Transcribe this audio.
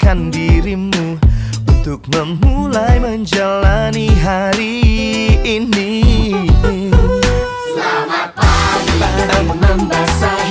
menyiapkan dirimu untuk memulai menjalani hari ini. Selamat pagi, menambah saya.